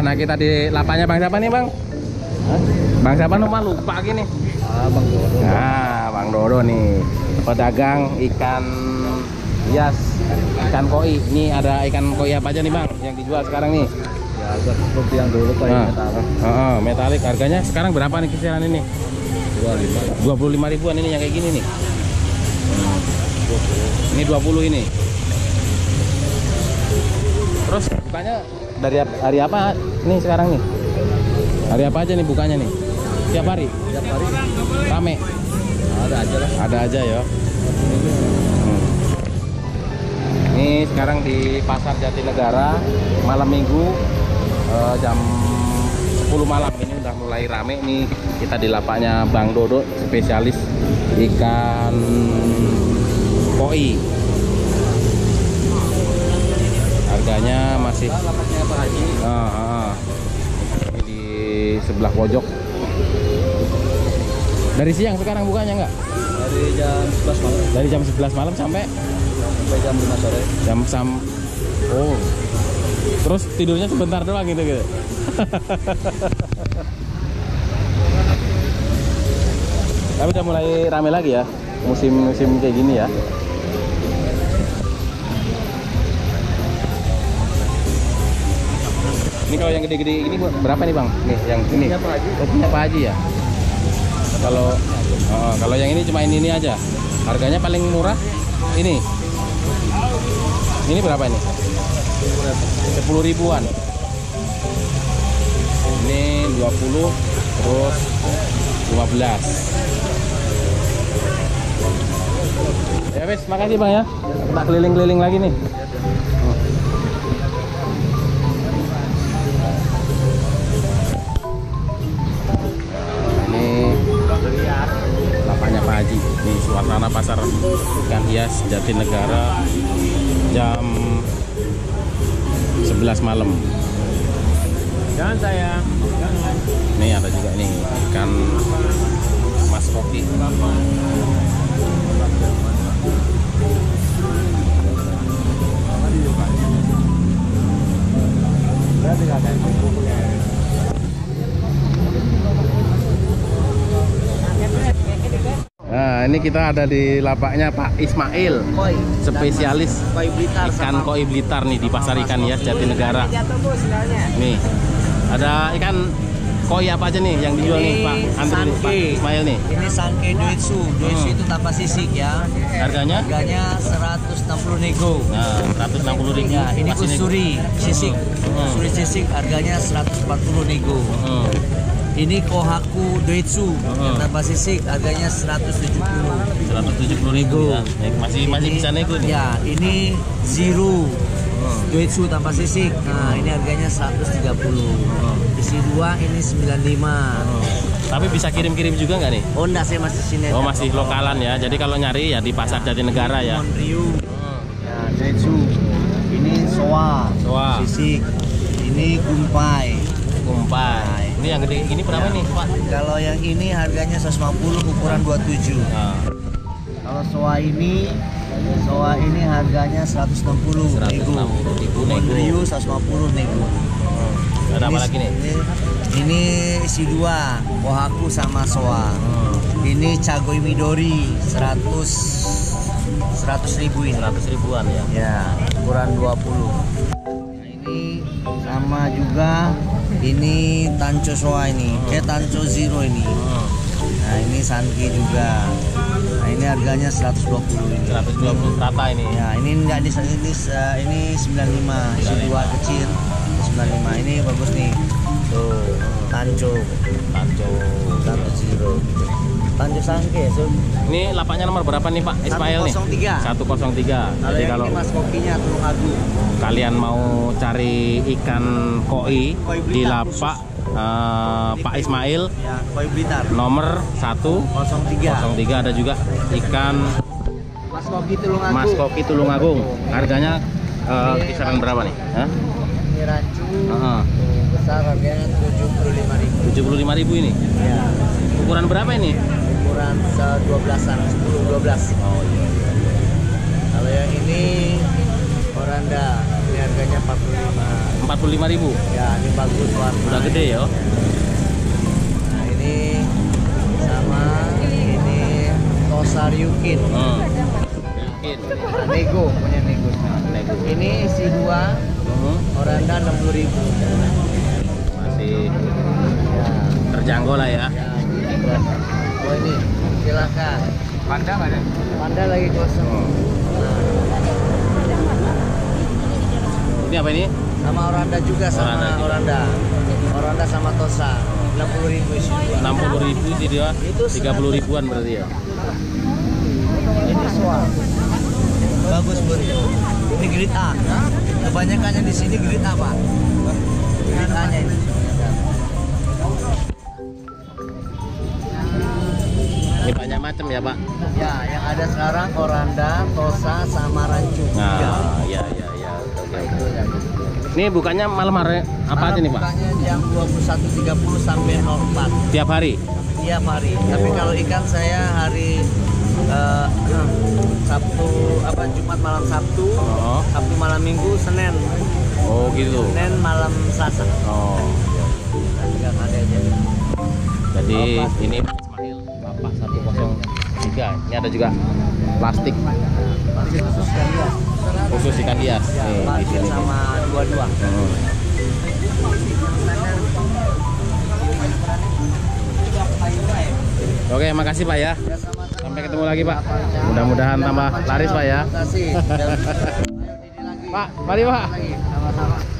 Nah, kita di lapaknya Bang siapa nih, Bang? Hah? Bang siapa nomor lupa gini? Bang Dodo. Nah, Bang Dodo nih, pedagang ikan hias, ikan koi. Ini ada ikan koi apa aja nih, Bang, yang dijual sekarang nih? Ya, seperti yang dulu koi metalik. Metalik. Harganya sekarang berapa nih kisaran ini? 25 ribuan ini yang kayak gini nih. Ini 20 ini. Terus bukanya dari hari apa nih sekarang nih? Hari apa aja nih bukanya nih? Tiap hari? Tiap hari Rame? ada aja lah. Ada aja ya. Ini sekarang di Pasar Jatinegara malam minggu jam 10 malam. Ini udah mulai rame nih. Kita di lapaknya Bang Dodo, spesialis ikan koi. Harganya masih Lapaknya Pak Haji. Ini di sebelah pojok. Dari siang sekarang bukanya nggak? Dari jam 11 malam Dari jam 11 malam sampai jam 5 sore. Oh. Terus tidurnya sebentar doang gitu. Tapi udah mulai rame lagi ya, musim-musim kayak gini ya. Ini kalau yang gede-gede ini berapa nih, Bang? Nih, yang ini. Punya Pak Haji. Oh, punya Pak Haji ya? Kalau yang ini cuma ini aja. Harganya paling murah ini. Ini berapa ini? 10 ribuan. Ini 20, terus 15. Ya wes, makasih Bang ya. Kita keliling-keliling lagi nih. Ini lapaknya Pak Haji. Ini suasana pasar ikan hias Jatinegara jam 11 malam. Jangan sayang. Ini ada juga nih ikan mas koki. Nah, ini kita ada di lapaknya Pak Ismail, Koi. spesialis Koi Blitar. ikan koi Blitar nih di Pasar Ikan Hias Jatinegara. Nih, ada ikan koi apa aja nih yang dijual nih Pak Andri, Pak Ismail nih? Ini Sanke Doitsu. Doitsu itu tanpa sisik ya. Harganya? Harganya 160 nego. Nah, 160 ribu. Ya, ini Masih nego. kusuri sisik. Kusuri sisik harganya 140 nego. Ini Kohaku Doitsu yang tanpa sisik harganya 170. 170 ribu ya. Masih bisa nego nih. Ya, ini Zero Doitsu tanpa sisik. Nah, ini harganya 130. Isi 2 ini 95. Tapi bisa kirim-kirim juga nggak nih? Oh, enggak, saya masih sini. Oh, masih lokalan ya. Jadi kalau nyari ya di Pasar Jatinegara ya. Monryu. Ya, Doitsu. Ini Soa. Soa. Sisik. Ini Kumpai. Kumpai. Ini yang gede ini berapa nih, Pak? Kalau yang ini harganya 150 ukuran 27. Nah, Kalau Soa ini harganya 160 nego. 160 ribu nego. Monryu 150 nego. Ada apa lagi nih? Ini isi 2 Kohaku sama Soa. Ini Chagoi Midori 100 ribu ini. 100 ribuan ya. Ya, ukuran 20. Nah, ini sama juga. Ini Tancho Soa ini. Tancho Zero ini. Nah, ini Sanki juga. Nah, ini harganya 120 ini. 120 rata ini. Ya, ini enggak ini 95, isi 2 kecil 95. Ini bagus nih. Tuh, Tancho Zero. Tancho Sanke, so. Ini lapaknya nomor berapa nih Pak Ismail nih? 103. 103. Jadi Yang kalau ini Mas Kokinya Tulungagung. kalian mau cari ikan koi di Blitar lapak Pak Ismail Ya, Koi Blitar. nomor 103 ada juga ikan Mas Koki Tulungagung. Mas Koki Tulungagung. Harganya kisaran berapa nih? Hah? Ini rancu. Heeh. Besar harganya 75.000. 75.000 ini. Ya. Ukuran berapa ini? Ukuran 12-an, 10-12. Oh iya. Kalau yang ini Oranda, ini harganya 45. 45.000. Ya, ini bagus warna. Udah gede ya. Nah, ini sama ini Tosa Ryukin. Mungkin. Nah, Nego, punya Nego. Nego. Ini isi 2, Oranda 60.000. Masih Ya. terjangkau lah ya. Ya, oh ini silakan. Panda nggak ada? Panda lagi kosong. Nah, Ini apa ini? sama Oranda juga sama Oranda juga. Oranda sama Tosa 60.000 isi 2. 60.000 sih dia. Itu 30 ribuan berarti ya. Ini soal bagus bun. Ini grid A. Kebanyakannya di sini grid A pak. Grid A nya ini. Ini banyak macam ya Pak. Ya, yang ada sekarang Oranda, Tosa, sama Rancu. Nah, ya. Ini bukannya malam hari apa aja nih Pak? Bukanya jam 21.30 sampai 04 Tiap hari? tiap hari. Tapi kalau ikan saya hari Sabtu Jumat malam Sabtu, Oh. Sabtu malam Minggu, Senin. Oh gitu. Senin malam Selasa. Oh. Enggak ada aja. Jadi Oh, plastik. ini Ismail Bapak 103. Ini ada juga plastik Masih khusus kan ya? khusus ikan hias. Ya, Nih, di plastik sini. sama 22. Oke, makasih Pak ya. Ya, sama-sama. Sampai ketemu lagi Pak. Mudah-mudahan tambah laris Pak ya. Terima kasih. Pak, mari Pak. Lagi, sama-sama.